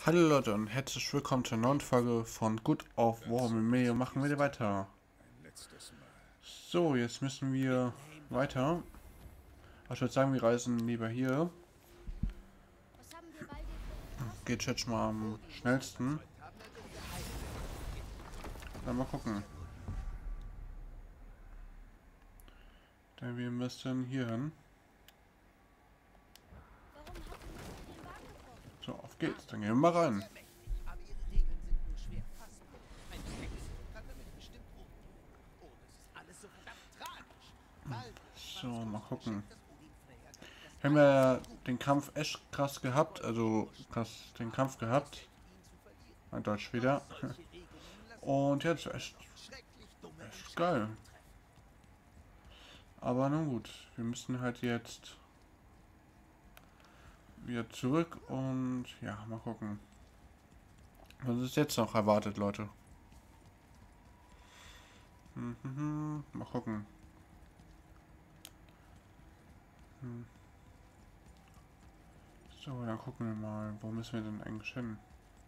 Hallo Leute und herzlich willkommen zur neuen Folge von Good of War mit mir. Machen wir weiter. So, jetzt müssen wir weiter. Ich würde sagen, wir reisen lieber hier. Geht jetzt mal am schnellsten. Dann mal gucken. Denn wir müssen hier hin. So, auf geht's. Dann gehen wir mal rein. So, mal gucken. Wir haben ja den Kampf echt krass gehabt. Also, den Kampf gehabt. Mein Deutsch wieder. Und jetzt echt geil. Aber nun gut, wir müssen halt jetzt wieder zurück und ja, mal gucken. Was ist jetzt noch erwartet, Leute? Mal gucken. So, dann gucken wir mal, wo müssen wir denn eigentlich hin?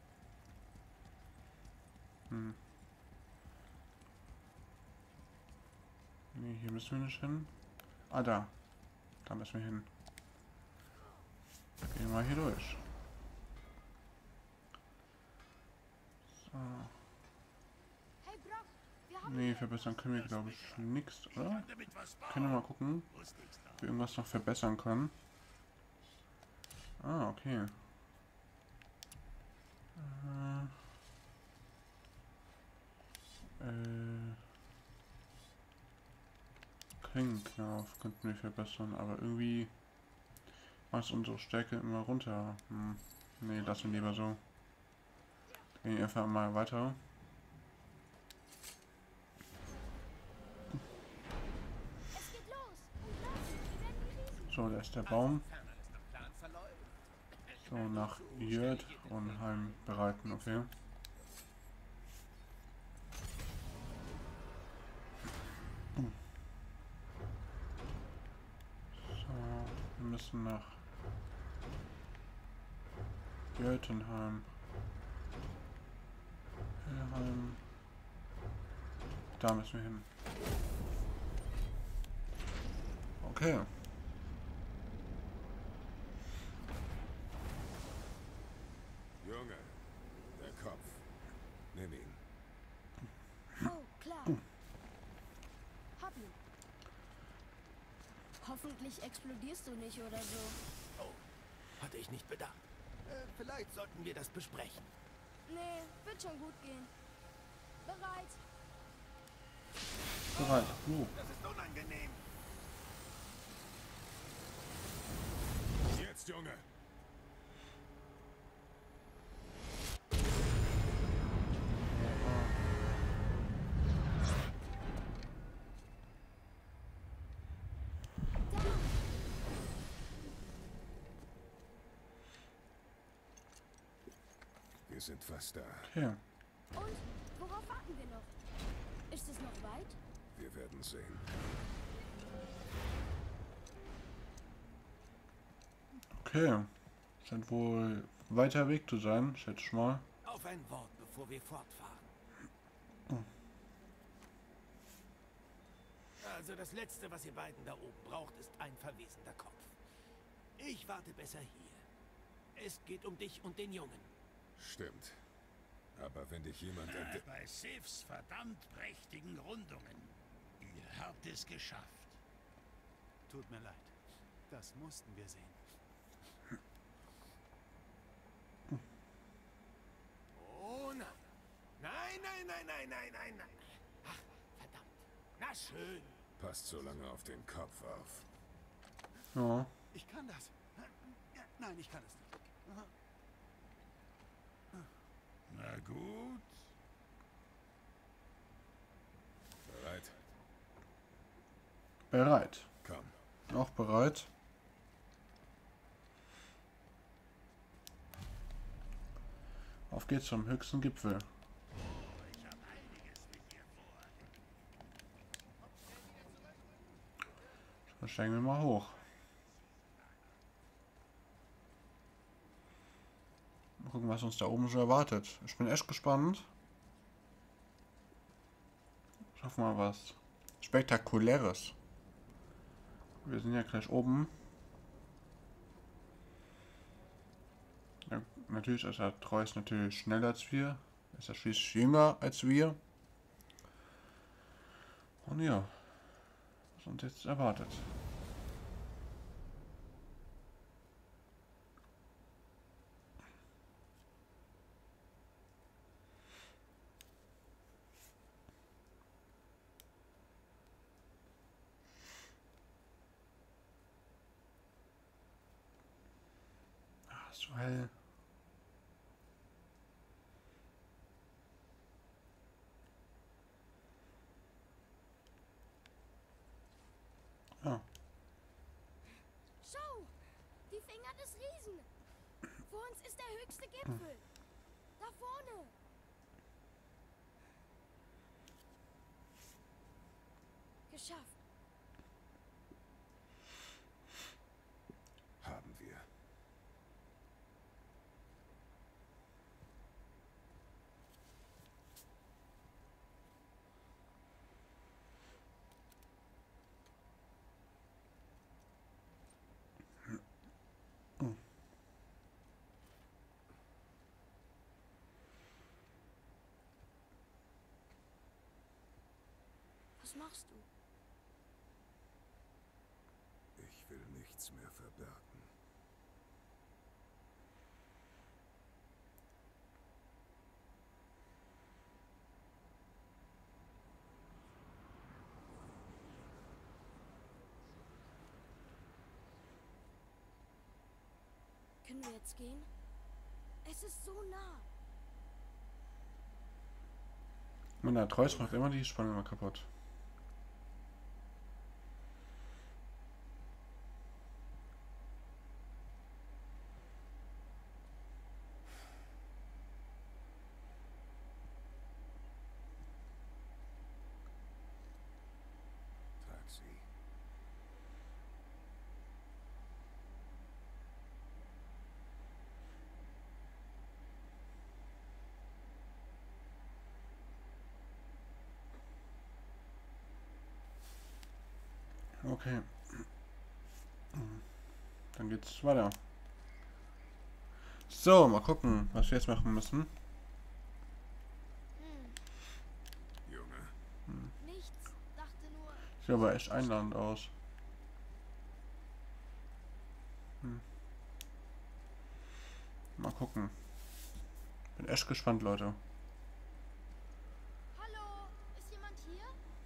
Nee, hier müssen wir nicht hin. Ah, da. Da müssen wir hin. Gehen wir mal hier durch. So. Nee, verbessern können wir, glaube ich, nichts, oder? Können wir mal gucken, ob wir irgendwas noch verbessern können. Ah, okay. Klingenknauf könnten wir verbessern, aber irgendwie macht unsere Stärke immer runter. Nee, lassen wir lieber so. Gehen wir einfach mal weiter. So, da ist der Baum. So, nach Jörd und Heim bereiten, okay. So, wir müssen nach Jötunheim. Helheim. Da müssen wir hin. Okay. Junge, der Kopf. Nimm ihn. Oh, klar. Hab ihn. Hoffentlich explodierst du nicht oder so. Oh, hatte ich nicht bedacht. Vielleicht sollten wir das besprechen. Nee, wird schon gut gehen. Bereit. Bereit. Das ist unangenehm. Jetzt, Junge. Wir sind fast da. Okay. Und? Worauf warten wir noch? Ist es noch weit? Wir werden sehen. Okay. Scheint wohl weiter Weg zu sein, schätze ich mal. Auf ein Wort, bevor wir fortfahren. Also das Letzte, was ihr beiden da oben braucht, ist ein verwesender Kopf. Ich warte besser hier. Es geht um dich und den Jungen. Stimmt. Aber wenn dich jemand Bei Sifs verdammt prächtigen Rundungen. Ihr habt es geschafft. Tut mir leid. Das mussten wir sehen. Oh nein. Nein, nein, nein, nein, nein, nein, nein. Ach, verdammt. Na schön. Passt so lange auf den Kopf auf. Ja. Ich kann das. Nein, ich kann es nicht. Na gut. Bereit? Bereit. Komm. Auch bereit. Auf geht's zum höchsten Gipfel. Ich habe einiges mit dir vor. Dann steigen wir mal hoch. gucken, was uns da oben so erwartet. Ich bin echt gespannt. Schaffen wir was Spektakuläres. Wir sind ja gleich oben. Ja, natürlich ist er Treus natürlich schneller als wir. Ist er schließlich jünger als wir. Und ja, was uns jetzt erwartet. Ach, so hell. Ja. Schau! Die Finger des Riesen! Vor uns ist der höchste Gipfel! Da vorne! Geschafft! Haben wir. Was machst du? Ich will nichts mehr verbergen. Können wir jetzt gehen? Es ist so nah. Der Treus macht immer die Spannung mal kaputt. Trag sie. Okay. Dann geht's weiter. So, mal gucken, was wir jetzt machen müssen. Junge, Nichts. Dachte nur. Sieht aber echt einladend aus. Mal gucken. Bin echt gespannt, Leute. Hallo? Ist jemand hier?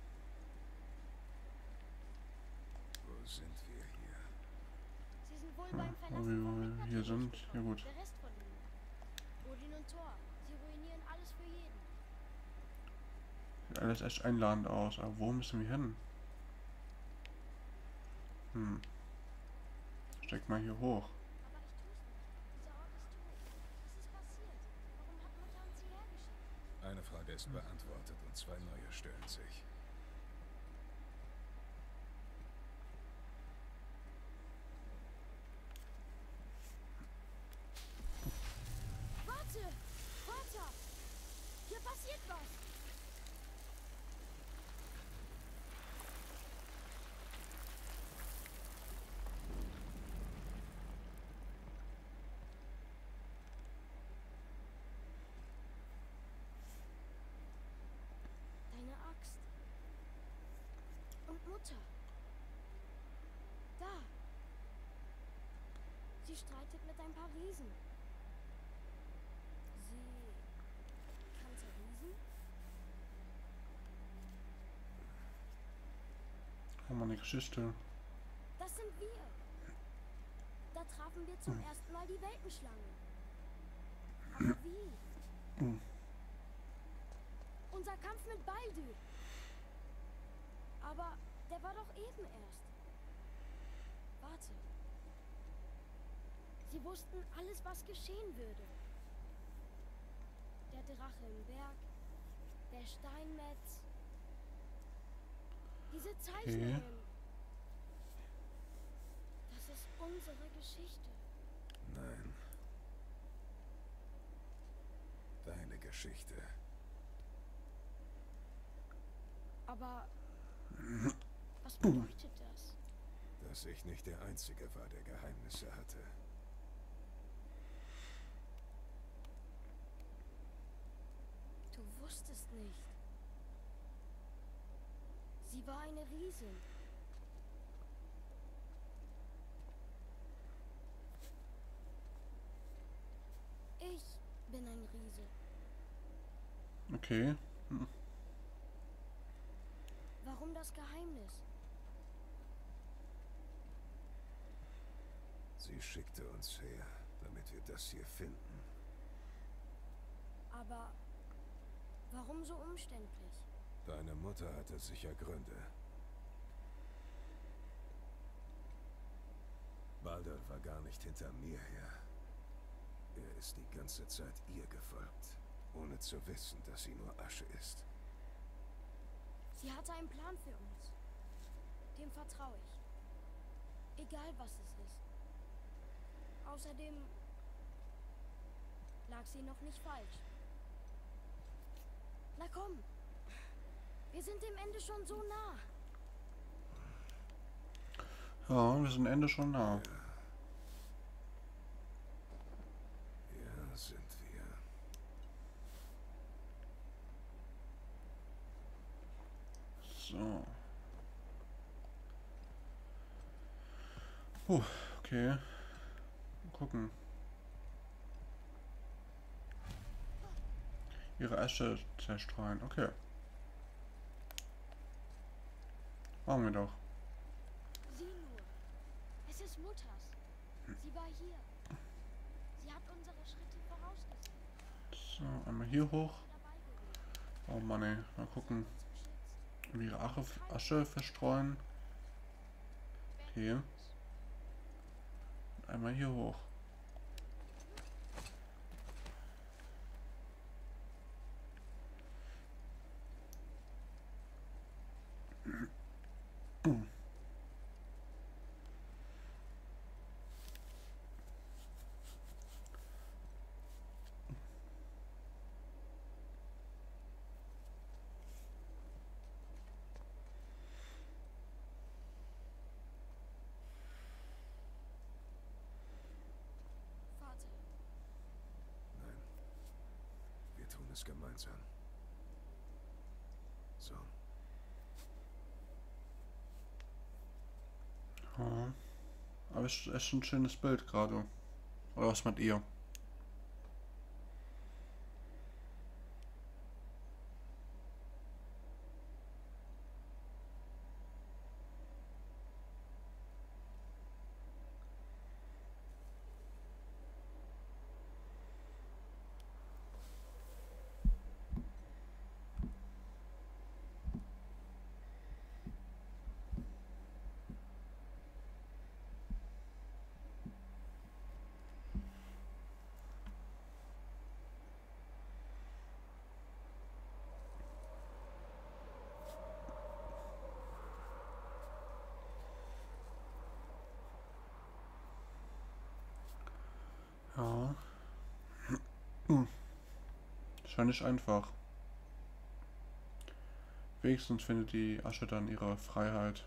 wo sind wir hier? Sie sind wohl Ja, beim wo Verlassen von wir Midgard hier nicht sind. gekommen. Ja gut. Der Rest von ihnen. Odin und Thor. Sie ruinieren alles für jeden. Sieht alles echt einladend aus. Aber wo müssen wir hin? Steck mal hier hoch. Aber ich tu's nicht. Dieser Ort ist tot. Was ist passiert? Warum hat Mutter uns hierher geschickt? Eine Frage ist beantwortet und zwei neue stellen sich. Warte! Vater! Hier passiert was! Deine Axt. Und Mutter. Da. Sie streitet mit ein paar Riesen. Sie kannte Riesen? Oh, meine Geschichte. Das sind wir. Da trafen wir zum ersten Mal die Weltenschlange. Aber wie? Unser Kampf mit Baldur. Aber der war doch eben erst. Warte. Sie wussten alles, was geschehen würde. Der Drache im Berg, der Steinmetz, diese Zeichnungen. Das ist unsere Geschichte. Nein. Geschichte. Aber was bedeutet das? Dass ich nicht der Einzige war, der Geheimnisse hatte. Du wusstest nicht. Sie war eine Riesin. Ich bin ein Riese. Okay. Warum das Geheimnis? Sie schickte uns her, damit wir das hier finden. Aber warum so umständlich? Deine Mutter hatte sicher Gründe. Baldur war gar nicht hinter mir her. Er ist die ganze Zeit ihr gefolgt, ohne zu wissen, dass sie nur Asche ist. Sie hatte einen Plan für uns. Dem vertraue ich. Egal was es ist. Außerdem lag sie noch nicht falsch. Na komm. Wir sind dem Ende schon so nah. Ja, wir sind Ende schon nah. Ja, sind wir. So. Okay. Mal gucken. Ihre Asche zerstreuen. Okay. Machen wir doch. Sieh nur. Es ist Mutters. Sie war hier. Sie hat unsere Schritte vorausgesehen. So, einmal hier hoch. Dabei gewesen. Oh Mann ey. Mal gucken. Uns beschützt. Wie ihre Asche verstreuen. Okay. Einmal hier hoch. Vater, Nein. Wir tun es gemeinsam. So. Ja. Aber es ist ein schönes Bild gerade. Oder was meint ihr? Ja. Ist ja nicht einfach. Wenigstens findet die Asche dann ihre Freiheit.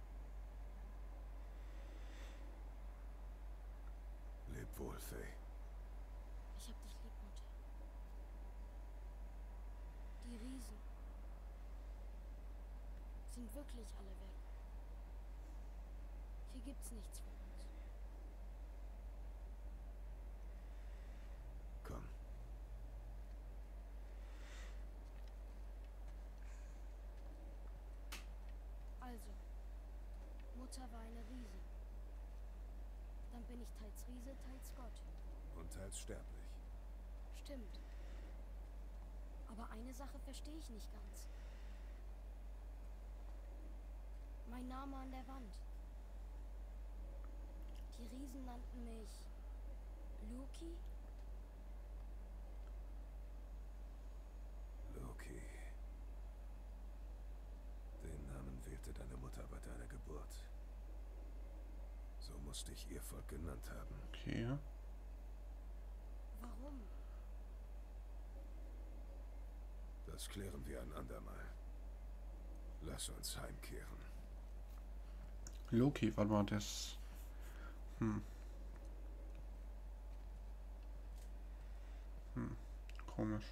Leb wohl, Faye. ich hab dich lieb, Mutter. Die Riesen sind wirklich alle weg. Hier gibt's nichts für uns. Komm. Also, Mutter war eine Riese. Dann bin ich teils Riese, teils Gott. Und teils sterblich. Stimmt. Aber eine Sache verstehe ich nicht ganz. Mein Name an der Wand. Die Riesen nannten mich Loki. Loki. Den Namen wählte deine Mutter bei deiner Geburt. So musste ich ihr Volk genannt haben. Okay. Warum? Das klären wir ein andermal. Lass uns heimkehren. Loki, warte mal, das... Komisch.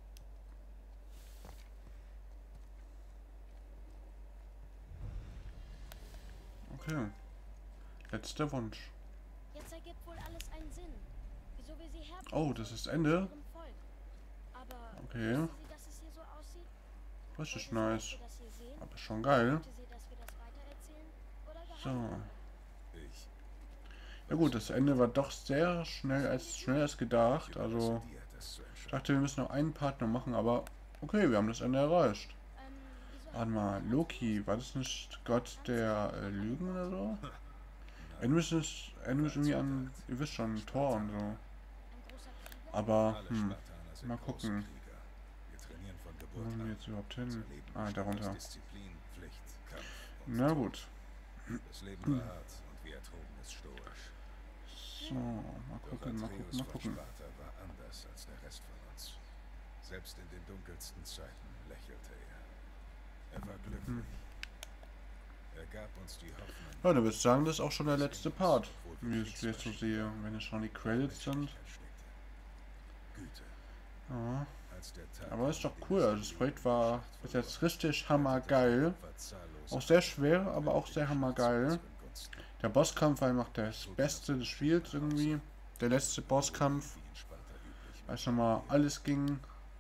Okay. Letzter Wunsch. Jetzt ergibt wohl alles einen Sinn. Wieso wir sie herbringen Oh, das ist sollen, Ende? mit ihrem Volk. Aber Okay. wusste sie, dass es hier so aussieht? Richtig Wollte sie, nice. dass wir das hier sehen? Aber schon geil. Wollte sie, dass wir das weitererzählen? Oder geheim So. halten? Ich Ja gut, das Ende war doch sehr schneller als gedacht. Also, dir, das zu ich entscheiden. dachte, wir müssen noch einen Part noch machen, aber okay, wir haben das Ende erreicht. Wieso Warte mal, Loki, war das nicht Gott der Lügen oder so? Erinnert mich irgendwie an, ihr wisst schon, Thor und so. ein großer Krieger? Aber, Alle Spartaner sind mal große gucken. Krieger. Wir trainieren von Wo Geburt wollen wir an. jetzt überhaupt hin? Unser Leben Ah, besteht darunter. aus Disziplin, Pflicht, Kampf und Na Tod. gut. Das Leben war hart und wir ertrugen es stoisch. So, mal Doch gucken, mal Atreus gucken, mal von gucken. Sparta war anders als der Rest von uns. Selbst in den dunkelsten Zeiten lächelte er. Er war glücklich. Er gab uns die Hoffnung. Ja, dann würde ich sagen, das ist auch schon der letzte Part. Wie ich jetzt so sehe, wenn es schon die Credits sind. Güte. Ja. Als der Tag Aber ist doch die cool, also das Projekt war bis jetzt richtig hammergeil. Auch sehr schwer, aber auch sehr hammergeil. Der Bosskampf war einfach das Beste des Spiels irgendwie. Der letzte Bosskampf, als nochmal alles ging.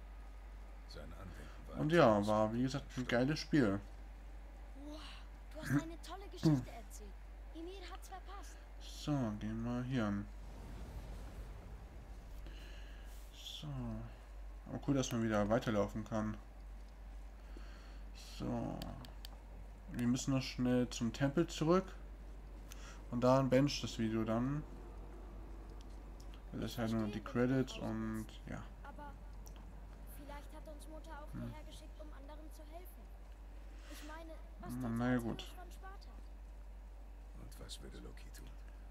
Und ja, war wie gesagt ein geiles Spiel. Wow, du hast eine tolle Geschichte erzählt. Emil hat's verpasst. So, gehen wir hier hin. So. Aber cool, dass man wieder weiterlaufen kann. So. Wir müssen noch schnell zum Tempel zurück. Und da bench das Video dann. Das ist halt nur die Credits und ja. Aber vielleicht hat uns Mutter auch hierher geschickt, um anderen zu helfen. Ich meine, was tut Na ja, Atreus gut. von Sparta? Und was würde Loki tun?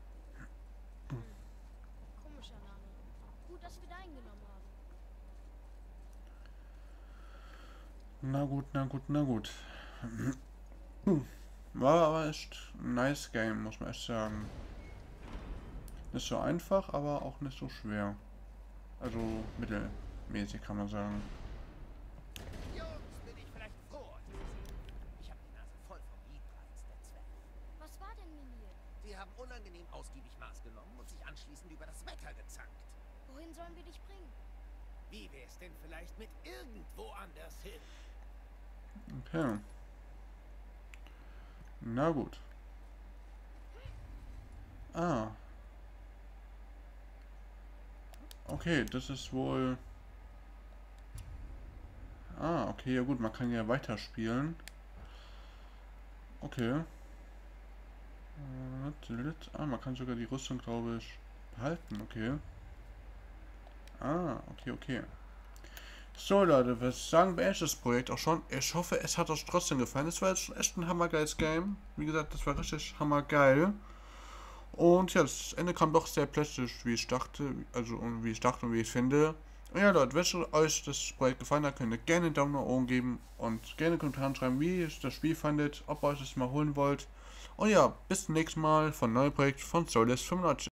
Komischer Name. Gut, dass wir deinen genommen haben. Na gut, na gut, na gut. War aber echt ein nice Game, muss man echt sagen. Nicht so einfach, aber auch nicht so schwer. Also mittelmäßig kann man sagen. Jungs, bin ich vielleicht froh, euch zu sehen. Ich habe die Nase voll vom Liebreiz der Zwerge. Was war denn, Mimir? Sie haben unangenehm ausgiebig Maß genommen und sich anschließend über das Wetter gezankt. Wohin sollen wir dich bringen? Wie wär's denn vielleicht mit irgendwo anders hin? Okay. Na gut. Ah. Okay, das ist wohl... Ah, okay, ja gut, man kann ja weiterspielen. Okay. Ah, man kann sogar die Rüstung, glaube ich, behalten, okay. Ah, okay. So Leute, wir sagen, beende das Projekt auch schon. Ich hoffe, es hat euch trotzdem gefallen. Es war jetzt schon echt ein hammergeiles Game. Wie gesagt, das war richtig hammergeil. Und ja, das Ende kam doch sehr plötzlich, wie ich dachte. Also, und wie ich finde. Und ja Leute, wenn euch das Projekt gefallen hat, könnt ihr gerne einen Daumen nach oben geben. Und gerne Kommentare schreiben, wie ihr das Spiel fandet. Ob ihr euch das mal holen wollt. Und ja, bis zum nächsten Mal von neuem Projekt von Solis 95.